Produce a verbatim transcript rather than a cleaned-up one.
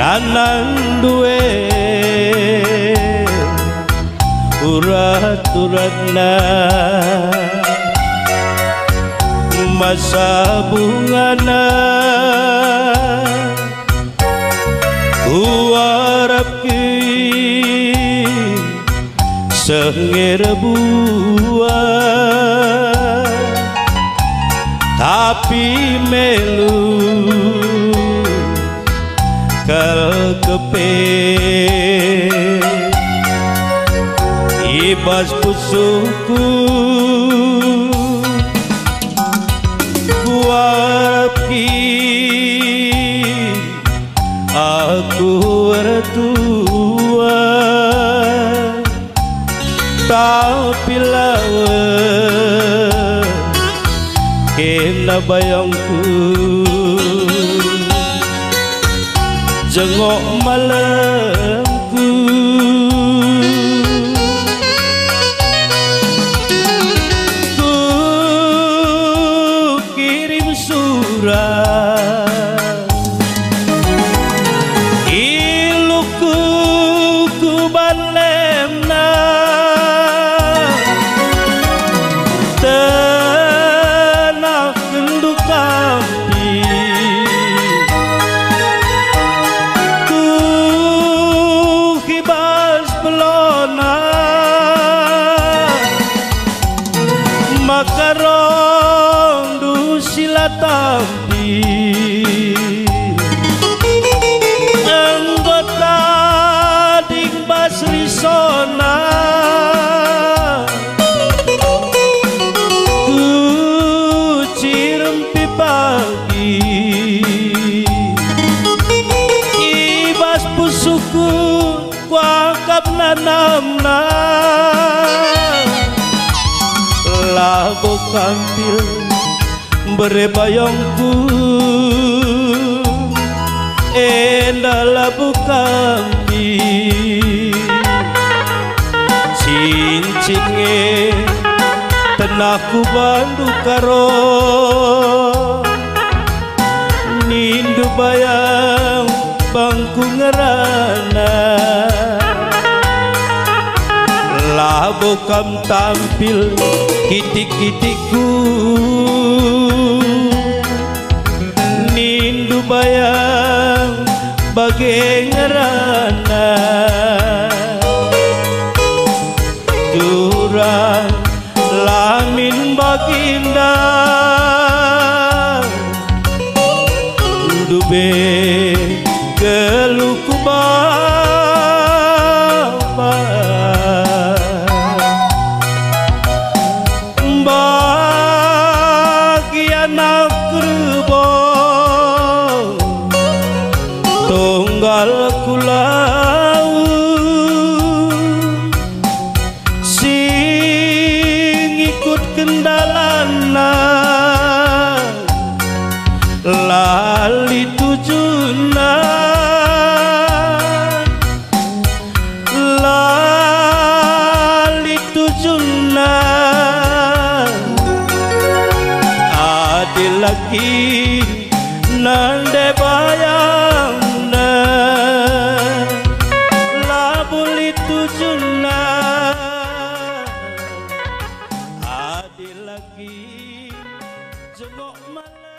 Tanan duwe urat-uratna masa bungana kuarapki sengir buah tapi melu kepe ibas pusuku kuarapki aku bertua tapi lawan kena bayangku jengok malamku ku kirim surat iluku ku balemna tenang kenduk kampi makarong du sila tampi anggota ding basri sona ku cirempi pagi ibas pusuku kuangkap nanamna lagu kampil berebayangku endah labu kampil cincinge tenaku bandu karo nindu bayang bangku ngerana labu kam tampil kitik-kitikku nindu bayang bagai ngerana curang lamin baginda dube geluku baba anak kerbo tunggal kulau sing ikut kendalana lali tujuna lali tujuna lagi nande bayangna labul itu juna adil lagi jengok malam.